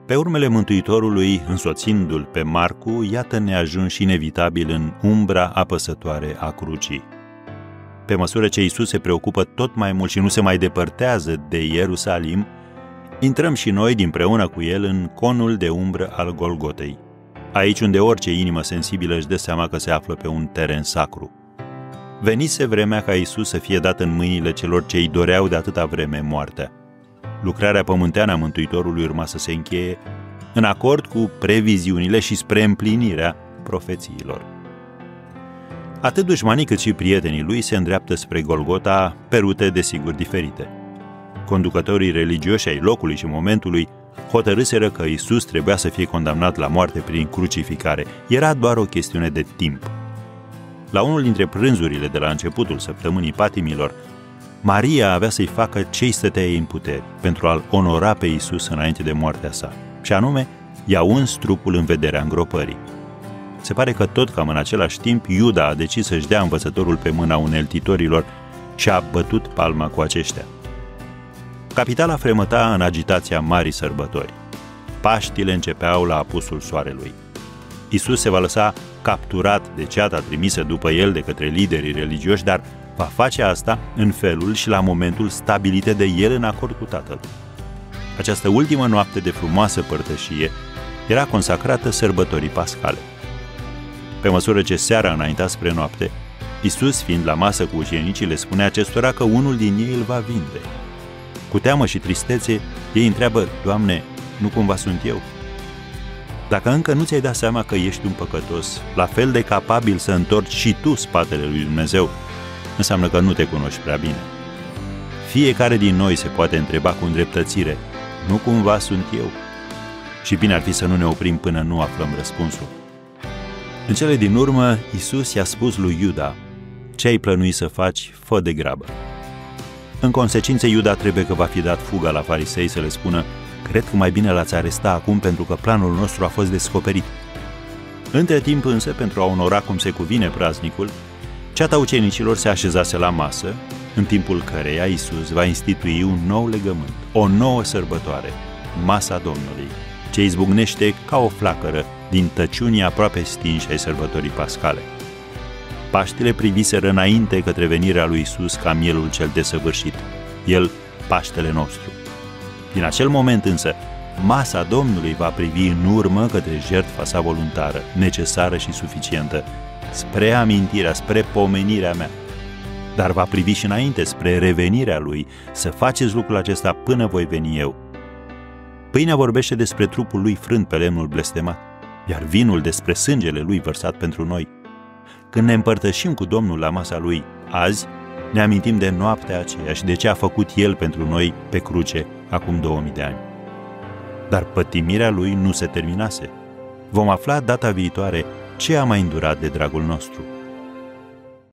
Pe urmele Mântuitorului, însoțindu-l pe Marcu, iată-ne ajunși inevitabil în umbra apăsătoare a crucii. Pe măsură ce Iisus se preocupă tot mai mult și nu se mai depărtează de Ierusalim, intrăm și noi dinpreună cu el în conul de umbră al Golgotei, aici unde orice inimă sensibilă își dă seama că se află pe un teren sacru. Venise vremea ca Iisus să fie dat în mâinile celor ce îi doreau de atâta vreme moartea. Lucrarea pământeană a Mântuitorului urma să se încheie în acord cu previziunile și spre împlinirea profețiilor. Atât dușmanii cât și prietenii lui se îndreaptă spre Golgota pe rute desigur diferite. Conducătorii religioși ai locului și momentului hotărâseră că Iisus trebuia să fie condamnat la moarte prin crucificare. Era doar o chestiune de timp. La unul dintre prânzurile de la începutul săptămânii patimilor, Maria avea să-i facă ce-i stătea ei în puteri pentru a-l onora pe Iisus înainte de moartea sa, și anume, i-a uns trupul în vederea îngropării. Se pare că tot cam în același timp, Iuda a decis să-și dea învățătorul pe mâna uneltitorilor și a bătut palma cu aceștia. Capitala fremăta în agitația marii sărbători. Paștile începeau la apusul soarelui. Iisus se va lăsa capturat de ceata trimisă după el de către liderii religioși, dar va face asta în felul și la momentul stabilite de el în acord cu Tatăl. Această ultimă noapte de frumoasă părtășie era consacrată sărbătorii pascale. Pe măsură ce seara înainta spre noapte, Iisus, fiind la masă cu ucenicii, le spune acestora că unul din ei îl va vinde. Cu teamă și tristețe, ei întreabă: Doamne, nu cumva sunt eu? Dacă încă nu ți-ai dat seama că ești un păcătos, la fel de capabil să întorci și tu spatele lui Dumnezeu, înseamnă că nu te cunoști prea bine. Fiecare din noi se poate întreba cu îndreptățire: nu cumva sunt eu? Și bine ar fi să nu ne oprim până nu aflăm răspunsul. În cele din urmă, Iisus i-a spus lui Iuda: ce ai plănuit să faci, fă de grabă. În consecință, Iuda trebuie că va fi dat fuga la farisei să le spună: cred că mai bine l-ați aresta acum pentru că planul nostru a fost descoperit. Între timp însă, pentru a onora cum se cuvine praznicul, ceata ucenicilor se așezase la masă, în timpul căreia Iisus va institui un nou legământ, o nouă sărbătoare, masa Domnului, ce izbucnește ca o flacără din tăciunii aproape stinși ai sărbătorii pascale. Paștile priviseră înainte către venirea lui Iisus ca mielul cel desăvârșit, el Paștele nostru. Din acel moment însă, masa Domnului va privi în urmă către jertfa sa voluntară, necesară și suficientă, spre amintirea, spre pomenirea mea. Dar va privi și înainte spre revenirea lui: să faceți lucrul acesta până voi veni eu. Pâinea vorbește despre trupul lui frânt pe lemnul blestemat, iar vinul despre sângele lui vărsat pentru noi. Când ne împărtășim cu Domnul la masa lui azi, ne amintim de noaptea aceea și de ce a făcut el pentru noi pe cruce acum 2000 de ani. Dar pătimirea lui nu se terminase. Vom afla data viitoare ce a mai îndurat de dragul nostru.